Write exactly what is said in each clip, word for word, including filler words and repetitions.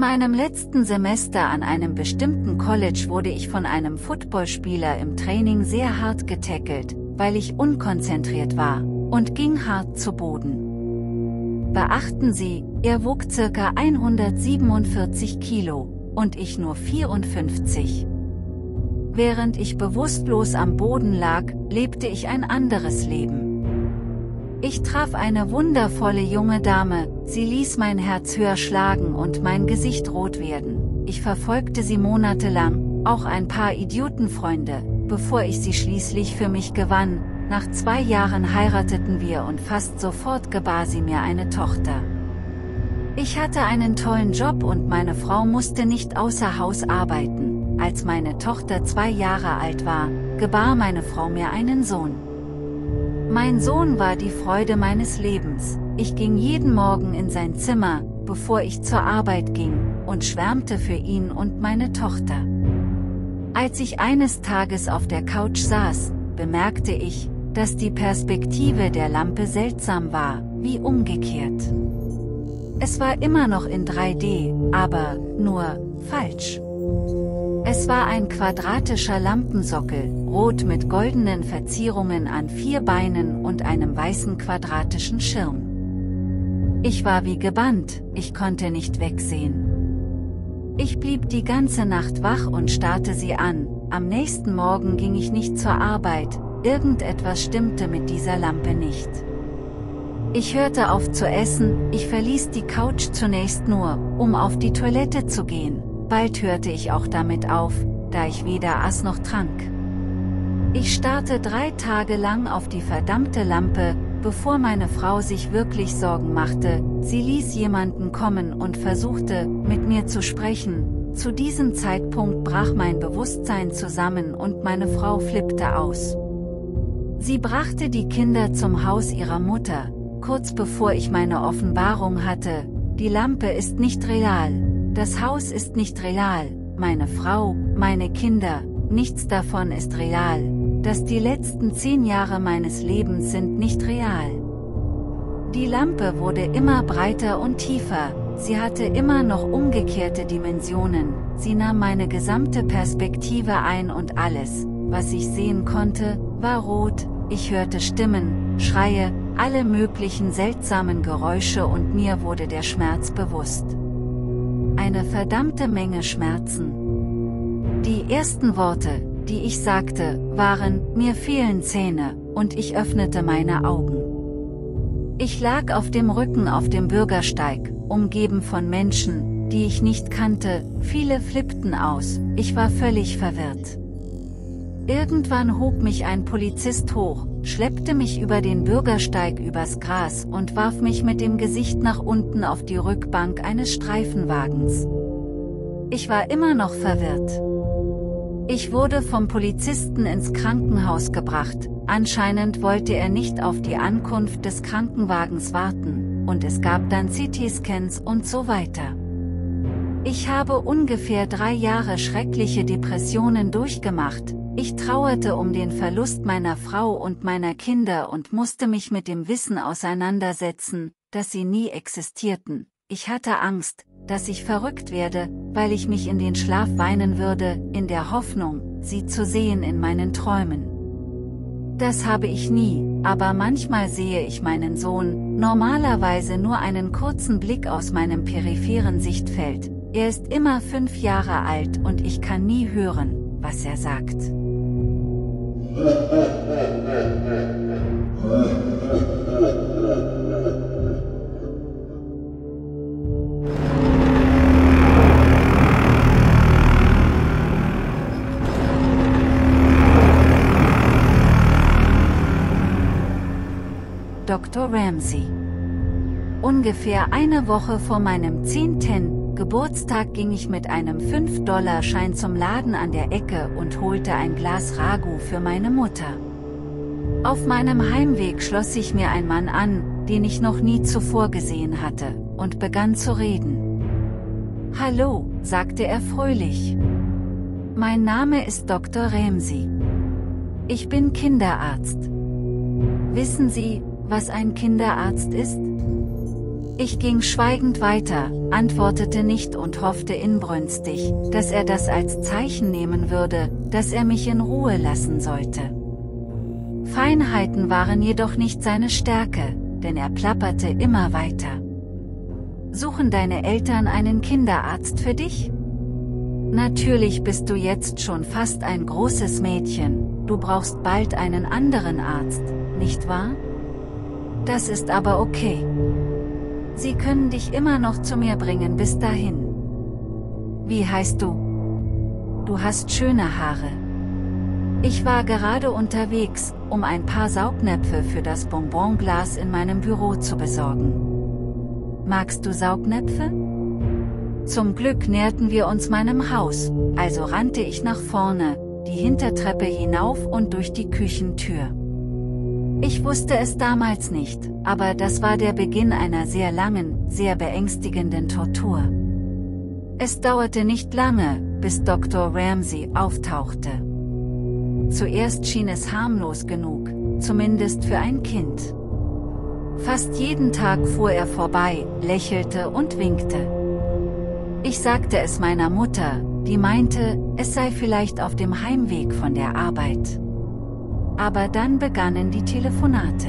meinem letzten Semester an einem bestimmten College wurde ich von einem Footballspieler im Training sehr hart getackelt, weil ich unkonzentriert war, und ging hart zu Boden. Beachten Sie, er wog circa hundertsiebenundvierzig Kilo, und ich nur vierundfünfzig. Während ich bewusstlos am Boden lag, lebte ich ein anderes Leben. Ich traf eine wundervolle junge Dame, sie ließ mein Herz höher schlagen und mein Gesicht rot werden. Ich verfolgte sie monatelang, auch ein paar Idiotenfreunde, bevor ich sie schließlich für mich gewann. Nach zwei Jahren heirateten wir und fast sofort gebar sie mir eine Tochter. Ich hatte einen tollen Job und meine Frau musste nicht außer Haus arbeiten. Als meine Tochter zwei Jahre alt war, gebar meine Frau mir einen Sohn. Mein Sohn war die Freude meines Lebens. Ich ging jeden Morgen in sein Zimmer, bevor ich zur Arbeit ging, und schwärmte für ihn und meine Tochter. Als ich eines Tages auf der Couch saß, bemerkte ich, dass die Perspektive der Lampe seltsam war, wie umgekehrt. Es war immer noch in drei D, aber nur falsch. Es war ein quadratischer Lampensockel, rot mit goldenen Verzierungen an vier Beinen und einem weißen quadratischen Schirm. Ich war wie gebannt, ich konnte nicht wegsehen. Ich blieb die ganze Nacht wach und starrte sie an. Am nächsten Morgen ging ich nicht zur Arbeit, irgendetwas stimmte mit dieser Lampe nicht. Ich hörte auf zu essen, ich verließ die Couch zunächst nur, um auf die Toilette zu gehen. Bald hörte ich auch damit auf, da ich weder aß noch trank. Ich starrte drei Tage lang auf die verdammte Lampe, bevor meine Frau sich wirklich Sorgen machte. Sie ließ jemanden kommen und versuchte, mit mir zu sprechen. Zu diesem Zeitpunkt brach mein Bewusstsein zusammen und meine Frau flippte aus. Sie brachte die Kinder zum Haus ihrer Mutter, kurz bevor ich meine Offenbarung hatte: Die Lampe ist nicht real. Das Haus ist nicht real, meine Frau, meine Kinder, nichts davon ist real. Dass die letzten zehn Jahre meines Lebens sind nicht real. Die Lampe wurde immer breiter und tiefer, sie hatte immer noch umgekehrte Dimensionen, sie nahm meine gesamte Perspektive ein und alles, was ich sehen konnte, war rot. Ich hörte Stimmen, Schreie, alle möglichen seltsamen Geräusche und mir wurde der Schmerz bewusst. Eine verdammte Menge Schmerzen. Die ersten Worte, die ich sagte, waren: Mir fehlen Zähne, und ich öffnete meine Augen. Ich lag auf dem Rücken auf dem Bürgersteig, umgeben von Menschen, die ich nicht kannte, viele flippten aus, ich war völlig verwirrt. Irgendwann hob mich ein Polizist hoch, schleppte mich über den Bürgersteig übers Gras und warf mich mit dem Gesicht nach unten auf die Rückbank eines Streifenwagens. Ich war immer noch verwirrt. Ich wurde vom Polizisten ins Krankenhaus gebracht, anscheinend wollte er nicht auf die Ankunft des Krankenwagens warten, und es gab dann C T-Scans und so weiter. Ich habe ungefähr drei Jahre schreckliche Depressionen durchgemacht. Ich trauerte um den Verlust meiner Frau und meiner Kinder und musste mich mit dem Wissen auseinandersetzen, dass sie nie existierten. Ich hatte Angst, dass ich verrückt werde, weil ich mich in den Schlaf weinen würde, in der Hoffnung, sie zu sehen in meinen Träumen. Das habe ich nie, aber manchmal sehe ich meinen Sohn, normalerweise nur einen kurzen Blick aus meinem peripheren Sichtfeld. Er ist immer fünf Jahre alt und ich kann nie hören, was er sagt. Doktor Ramsey. Ungefähr eine Woche vor meinem zehnten Geburtstag ging ich mit einem fünf Dollar Schein zum Laden an der Ecke und holte ein Glas Ragu für meine Mutter. Auf meinem Heimweg schloss sich mir ein Mann an, den ich noch nie zuvor gesehen hatte, und begann zu reden. »Hallo«, sagte er fröhlich. »Mein Name ist Doktor Ramsey. Ich bin Kinderarzt. Wissen Sie, was ein Kinderarzt ist?« Ich ging schweigend weiter, antwortete nicht und hoffte inbrünstig, dass er das als Zeichen nehmen würde, dass er mich in Ruhe lassen sollte. Feinheiten waren jedoch nicht seine Stärke, denn er plapperte immer weiter. Suchen deine Eltern einen Kinderarzt für dich? Natürlich bist du jetzt schon fast ein großes Mädchen, du brauchst bald einen anderen Arzt, nicht wahr? Das ist aber okay. Sie können dich immer noch zu mir bringen bis dahin. Wie heißt du? Du hast schöne Haare. Ich war gerade unterwegs, um ein paar Saugnäpfe für das Bonbonglas in meinem Büro zu besorgen. Magst du Saugnäpfe? Zum Glück näherten wir uns meinem Haus, also rannte ich nach vorne, die Hintertreppe hinauf und durch die Küchentür. Ich wusste es damals nicht, aber das war der Beginn einer sehr langen, sehr beängstigenden Tortur. Es dauerte nicht lange, bis Doktor Ramsey auftauchte. Zuerst schien es harmlos genug, zumindest für ein Kind. Fast jeden Tag fuhr er vorbei, lächelte und winkte. Ich sagte es meiner Mutter, die meinte, es sei vielleicht auf dem Heimweg von der Arbeit. Aber dann begannen die Telefonate.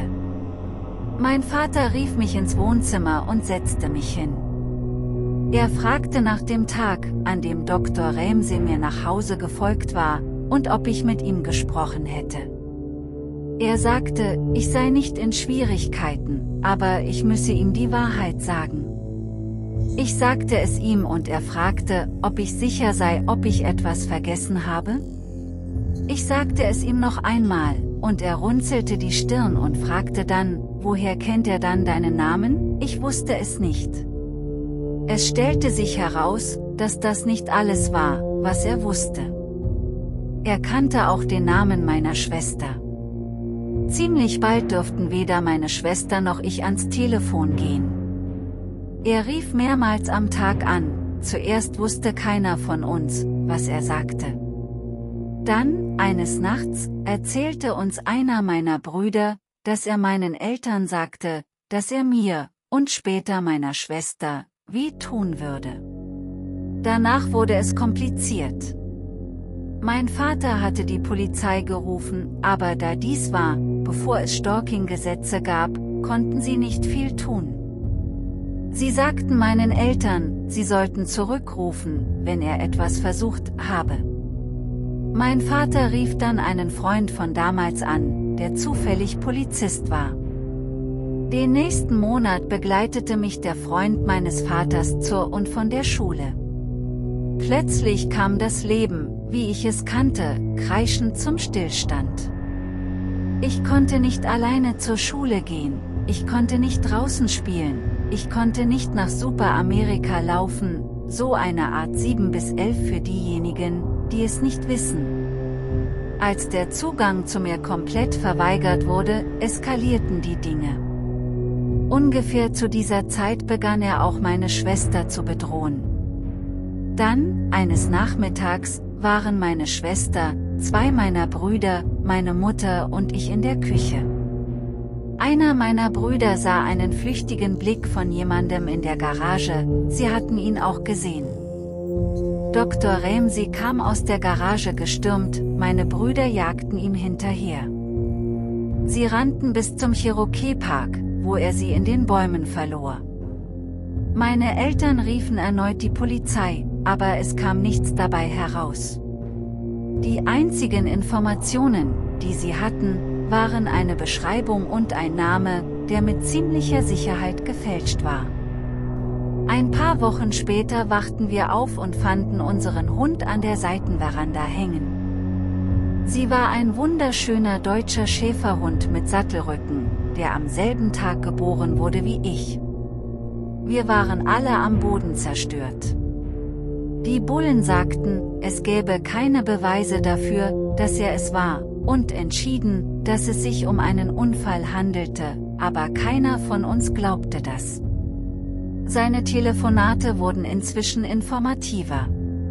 Mein Vater rief mich ins Wohnzimmer und setzte mich hin. Er fragte nach dem Tag, an dem Doktor Ramsey mir nach Hause gefolgt war, und ob ich mit ihm gesprochen hätte. Er sagte, ich sei nicht in Schwierigkeiten, aber ich müsse ihm die Wahrheit sagen. Ich sagte es ihm und er fragte, ob ich sicher sei, ob ich etwas vergessen habe? Ich sagte es ihm noch einmal, und er runzelte die Stirn und fragte dann, woher kennt er dann deinen Namen? Ich wusste es nicht. Es stellte sich heraus, dass das nicht alles war, was er wusste. Er kannte auch den Namen meiner Schwester. Ziemlich bald durften weder meine Schwester noch ich ans Telefon gehen. Er rief mehrmals am Tag an, zuerst wusste keiner von uns, was er sagte. Dann, eines Nachts, erzählte uns einer meiner Brüder, dass er meinen Eltern sagte, dass er mir, und später meiner Schwester, weh tun würde. Danach wurde es kompliziert. Mein Vater hatte die Polizei gerufen, aber da dies war, bevor es Stalking-Gesetze gab, konnten sie nicht viel tun. Sie sagten meinen Eltern, sie sollten zurückrufen, wenn er etwas versucht habe. Mein Vater rief dann einen Freund von damals an, der zufällig Polizist war. Den nächsten Monat begleitete mich der Freund meines Vaters zur und von der Schule. Plötzlich kam das Leben, wie ich es kannte, kreischend zum Stillstand. Ich konnte nicht alleine zur Schule gehen, ich konnte nicht draußen spielen, ich konnte nicht nach Super-Amerika laufen, so eine Art sieben bis elf für diejenigen, die es nicht wissen. Als der Zugang zu mir komplett verweigert wurde, eskalierten die Dinge. Ungefähr zu dieser Zeit begann er auch meine Schwester zu bedrohen. Dann, eines Nachmittags, waren meine Schwester, zwei meiner Brüder, meine Mutter und ich in der Küche. Einer meiner Brüder sah einen flüchtigen Blick von jemandem in der Garage, sie hatten ihn auch gesehen. Doktor Ramsey kam aus der Garage gestürmt, meine Brüder jagten ihm hinterher. Sie rannten bis zum Cherokee Park, wo er sie in den Bäumen verlor. Meine Eltern riefen erneut die Polizei, aber es kam nichts dabei heraus. Die einzigen Informationen, die sie hatten, waren eine Beschreibung und ein Name, der mit ziemlicher Sicherheit gefälscht war. Ein paar Wochen später wachten wir auf und fanden unseren Hund an der Seitenveranda hängen. Sie war ein wunderschöner deutscher Schäferhund mit Sattelrücken, der am selben Tag geboren wurde wie ich. Wir waren alle am Boden zerstört. Die Bullen sagten, es gäbe keine Beweise dafür, dass er es war, und entschieden, dass es sich um einen Unfall handelte, aber keiner von uns glaubte das. Seine Telefonate wurden inzwischen informativer.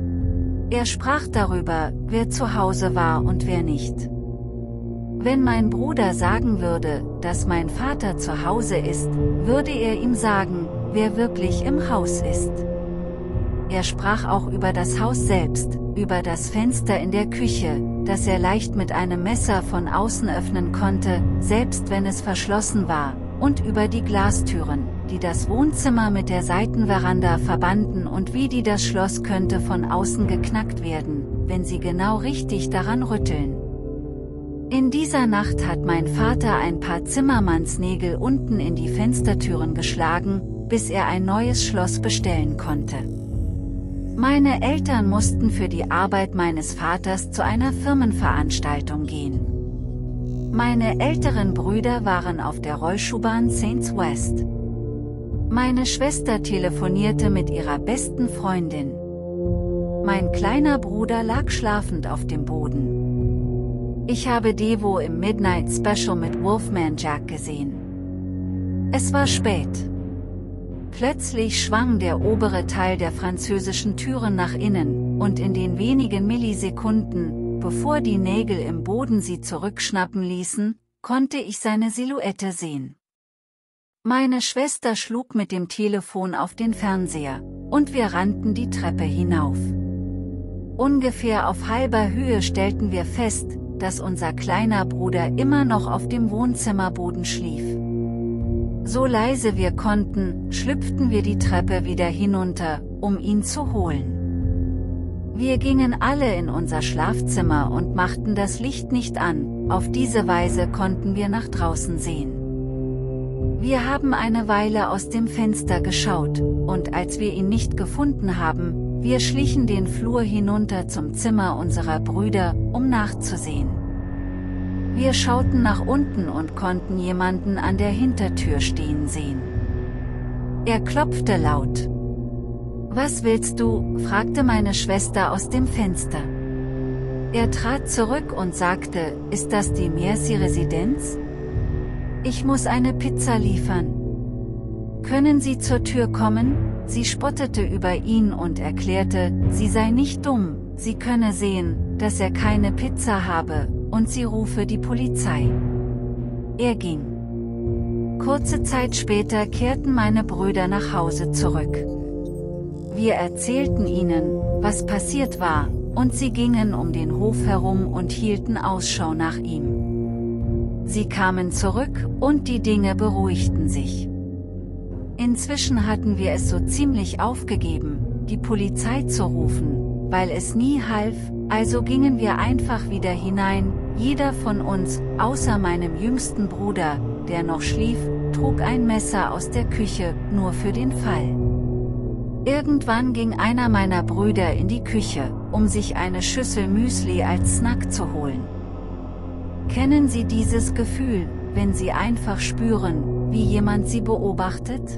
Er sprach darüber, wer zu Hause war und wer nicht. Wenn mein Bruder sagen würde, dass mein Vater zu Hause ist, würde er ihm sagen, wer wirklich im Haus ist. Er sprach auch über das Haus selbst, über das Fenster in der Küche, das er leicht mit einem Messer von außen öffnen konnte, selbst wenn es verschlossen war, und über die Glastüren, die das Wohnzimmer mit der Seitenveranda verbanden und wie die das Schloss könnte von außen geknackt werden, wenn sie genau richtig daran rütteln. In dieser Nacht hat mein Vater ein paar Zimmermannsnägel unten in die Fenstertüren geschlagen, bis er ein neues Schloss bestellen konnte. Meine Eltern mussten für die Arbeit meines Vaters zu einer Firmenveranstaltung gehen. Meine älteren Brüder waren auf der Rollschuhbahn Saints West. Meine Schwester telefonierte mit ihrer besten Freundin. Mein kleiner Bruder lag schlafend auf dem Boden. Ich habe Devo im Midnight Special mit Wolfman Jack gesehen. Es war spät. Plötzlich schwang der obere Teil der französischen Türen nach innen, und in den wenigen Millisekunden, bevor die Nägel im Boden sie zurückschnappen ließen, konnte ich seine Silhouette sehen. Meine Schwester schlug mit dem Telefon auf den Fernseher, und wir rannten die Treppe hinauf. Ungefähr auf halber Höhe stellten wir fest, dass unser kleiner Bruder immer noch auf dem Wohnzimmerboden schlief. So leise wir konnten, schlüpften wir die Treppe wieder hinunter, um ihn zu holen. Wir gingen alle in unser Schlafzimmer und machten das Licht nicht an, auf diese Weise konnten wir nach draußen sehen. Wir haben eine Weile aus dem Fenster geschaut, und als wir ihn nicht gefunden haben, wir schlichen den Flur hinunter zum Zimmer unserer Brüder, um nachzusehen. Wir schauten nach unten und konnten jemanden an der Hintertür stehen sehen. Er klopfte laut. »Was willst du?« fragte meine Schwester aus dem Fenster. Er trat zurück und sagte, »Ist das die Merci-Residenz? Ich muss eine Pizza liefern. Können Sie zur Tür kommen?« Sie spottete über ihn und erklärte, sie sei nicht dumm, sie könne sehen, dass er keine Pizza habe, und sie rufe die Polizei. Er ging. Kurze Zeit später kehrten meine Brüder nach Hause zurück. Wir erzählten ihnen, was passiert war, und sie gingen um den Hof herum und hielten Ausschau nach ihm. Sie kamen zurück, und die Dinge beruhigten sich. Inzwischen hatten wir es so ziemlich aufgegeben, die Polizei zu rufen, weil es nie half, also gingen wir einfach wieder hinein, jeder von uns, außer meinem jüngsten Bruder, der noch schlief, trug ein Messer aus der Küche, nur für den Fall. Irgendwann ging einer meiner Brüder in die Küche, um sich eine Schüssel Müsli als Snack zu holen. Kennen Sie dieses Gefühl, wenn Sie einfach spüren, wie jemand Sie beobachtet?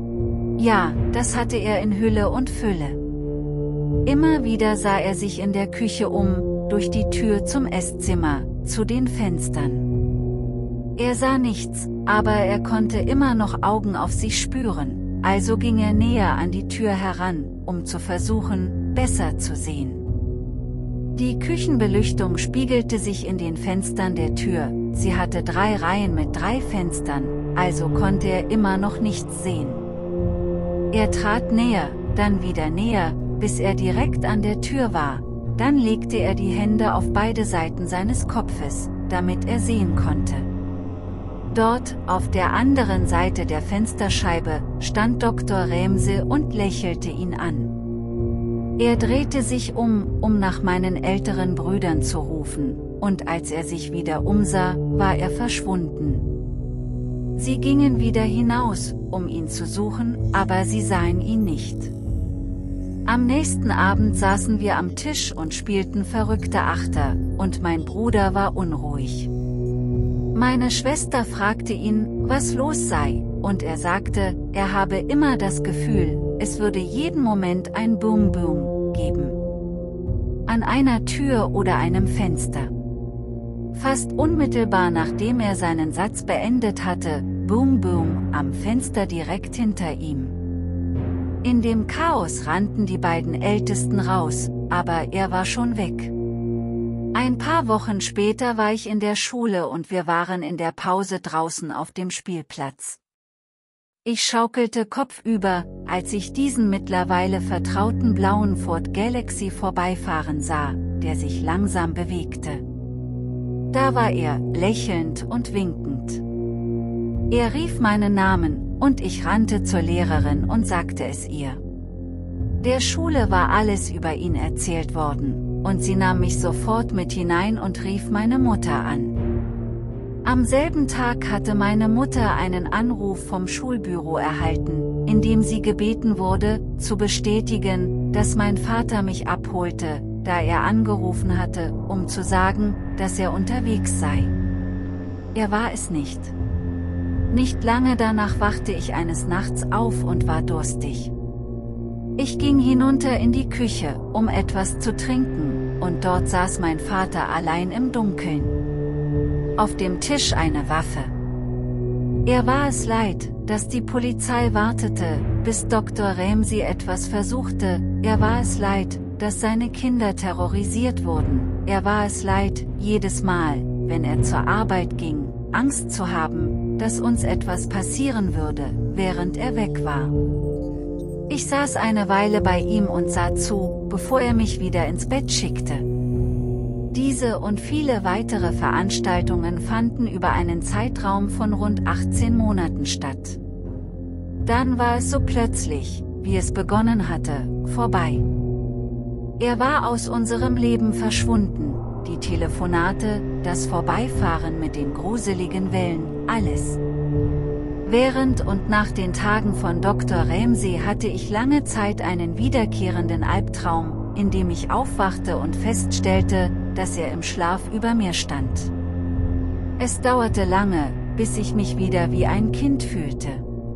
Ja, das hatte er in Hülle und Fülle. Immer wieder sah er sich in der Küche um, durch die Tür zum Esszimmer, zu den Fenstern. Er sah nichts, aber er konnte immer noch Augen auf sich spüren, also ging er näher an die Tür heran, um zu versuchen, besser zu sehen. Die Küchenbeleuchtung spiegelte sich in den Fenstern der Tür, sie hatte drei Reihen mit drei Fenstern, also konnte er immer noch nichts sehen. Er trat näher, dann wieder näher, bis er direkt an der Tür war, dann legte er die Hände auf beide Seiten seines Kopfes, damit er sehen konnte. Dort, auf der anderen Seite der Fensterscheibe, stand Doktor Rämse und lächelte ihn an. Er drehte sich um, um nach meinen älteren Brüdern zu rufen, und als er sich wieder umsah, war er verschwunden. Sie gingen wieder hinaus, um ihn zu suchen, aber sie sahen ihn nicht. Am nächsten Abend saßen wir am Tisch und spielten verrückte Achter, und mein Bruder war unruhig. Meine Schwester fragte ihn, was los sei, und er sagte, er habe immer das Gefühl, es würde jeden Moment ein Boom Boom geben. An einer Tür oder einem Fenster. Fast unmittelbar nachdem er seinen Satz beendet hatte, Boom Boom, am Fenster direkt hinter ihm. In dem Chaos rannten die beiden Ältesten raus, aber er war schon weg. Ein paar Wochen später war ich in der Schule und wir waren in der Pause draußen auf dem Spielplatz. Ich schaukelte kopfüber, als ich diesen mittlerweile vertrauten blauen Ford Galaxy vorbeifahren sah, der sich langsam bewegte. Da war er, lächelnd und winkend. Er rief meinen Namen, und ich rannte zur Lehrerin und sagte es ihr. Der Schule war alles über ihn erzählt worden, und sie nahm mich sofort mit hinein und rief meine Mutter an. Am selben Tag hatte meine Mutter einen Anruf vom Schulbüro erhalten, in dem sie gebeten wurde, zu bestätigen, dass mein Vater mich abholte, da er angerufen hatte, um zu sagen, dass er unterwegs sei. Er war es nicht. Nicht lange danach wachte ich eines Nachts auf und war durstig. Ich ging hinunter in die Küche, um etwas zu trinken, und dort saß mein Vater allein im Dunkeln. Auf dem Tisch eine Waffe. Er war es leid, dass die Polizei wartete, bis Doktor Ramsey etwas versuchte, er war es leid, dass seine Kinder terrorisiert wurden, er war es leid, jedes Mal, wenn er zur Arbeit ging, Angst zu haben, dass uns etwas passieren würde, während er weg war. Ich saß eine Weile bei ihm und sah zu, bevor er mich wieder ins Bett schickte. Diese und viele weitere Veranstaltungen fanden über einen Zeitraum von rund achtzehn Monaten statt. Dann war es so plötzlich, wie es begonnen hatte, vorbei. Er war aus unserem Leben verschwunden, die Telefonate, das Vorbeifahren mit den gruseligen Wellen, alles. Während und nach den Tagen von Doktor Ramsey hatte ich lange Zeit einen wiederkehrenden Albtraum, in dem ich aufwachte und feststellte, dass er im Schlaf über mir stand. Es dauerte lange, bis ich mich wieder wie ein Kind fühlte.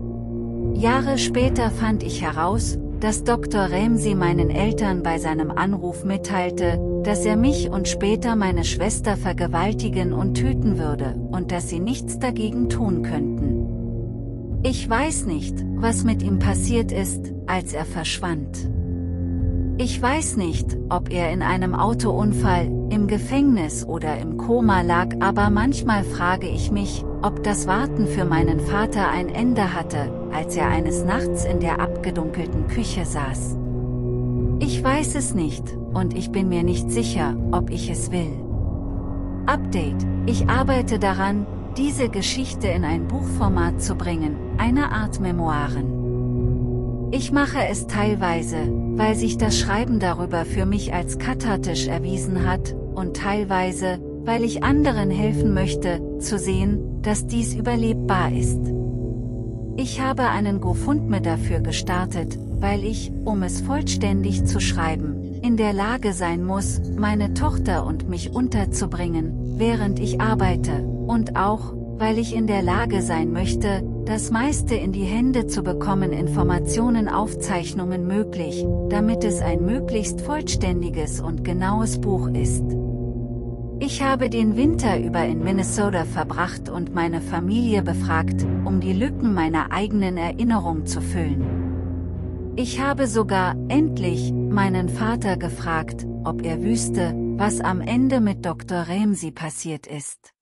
Jahre später fand ich heraus, dass Doktor Ramsey meinen Eltern bei seinem Anruf mitteilte, dass er mich und später meine Schwester vergewaltigen und töten würde, und dass sie nichts dagegen tun könnten. Ich weiß nicht, was mit ihm passiert ist, als er verschwand. Ich weiß nicht, ob er in einem Autounfall, im Gefängnis oder im Koma lag, aber manchmal frage ich mich, ob das Warten für meinen Vater ein Ende hatte, als er eines Nachts in der abgedunkelten Küche saß. Ich weiß es nicht, und ich bin mir nicht sicher, ob ich es will. Update: Ich arbeite daran, diese Geschichte in ein Buchformat zu bringen, eine Art Memoiren. Ich mache es teilweise, weil sich das Schreiben darüber für mich als kathartisch erwiesen hat, und teilweise, weil ich anderen helfen möchte, zu sehen, dass dies überlebbar ist. Ich habe einen GoFundMe dafür gestartet, weil ich, um es vollständig zu schreiben, in der Lage sein muss, meine Tochter und mich unterzubringen, während ich arbeite, und auch, weil ich in der Lage sein möchte, das meiste in die Hände zu bekommen, Informationen, Aufzeichnungen möglich, damit es ein möglichst vollständiges und genaues Buch ist. Ich habe den Winter über in Minnesota verbracht und meine Familie befragt, um die Lücken meiner eigenen Erinnerung zu füllen. Ich habe sogar, endlich, meinen Vater gefragt, ob er wüsste, was am Ende mit Doktor Ramsey passiert ist.